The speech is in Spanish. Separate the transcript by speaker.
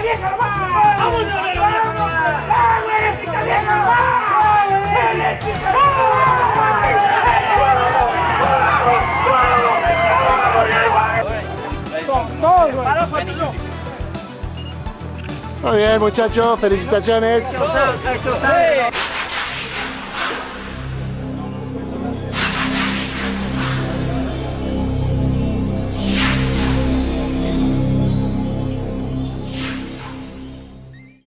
Speaker 1: vieja nomás! ¡Vamos, ¡vamos, eléctrica vieja nomás! ¡Eléctrica vieja!
Speaker 2: Muy bien, muchachos, felicitaciones.